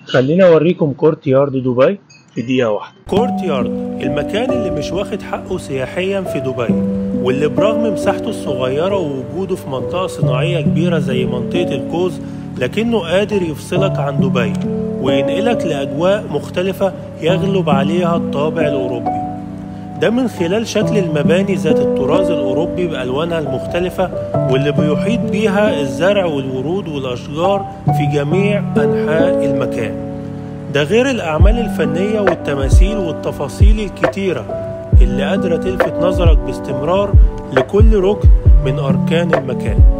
خليني اوريكم كورت يارد دبي في دقيقة واحدة. كورت يارد المكان اللي مش واخد حقه سياحيا في دبي، واللي برغم مساحته الصغيرة ووجوده في منطقة صناعية كبيرة زي منطقة الكوز، لكنه قادر يفصلك عن دبي وينقلك لأجواء مختلفة يغلب عليها الطابع الأوروبي. ده من خلال شكل المباني ذات الطراز الأوروبي بألوانها المختلفة، واللي بيحيط بيها الزرع والورود والأشجار في جميع أنحاء المكان. ده غير الأعمال الفنية والتماثيل والتفاصيل الكتيرة اللي قادرة تلفت نظرك باستمرار لكل ركن من أركان المكان.